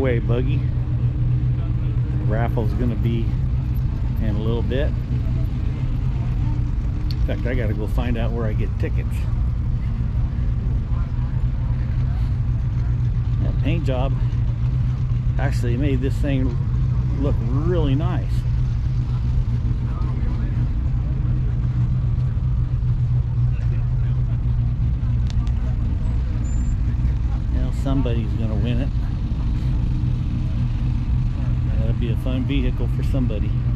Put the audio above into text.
breakaway buggy. The raffle's gonna be in a little bit. In fact, I gotta go find out where I get tickets. That paint job actually made this thing look really nice. Somebody's gonna win it. That'll be a fun vehicle for somebody.